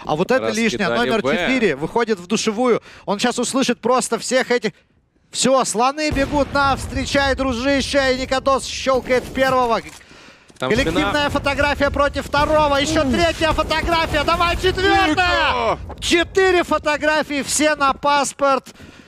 А вот это лишнее. Номер 4 выходит в душевую. Он сейчас услышит просто всех этих... Все, слоны бегут на, встречай, дружище. И Никодос щелкает первого. Там коллективная фотография против второго. Еще третья фотография. Давай четвертая. 4 фотографии, все на паспорт.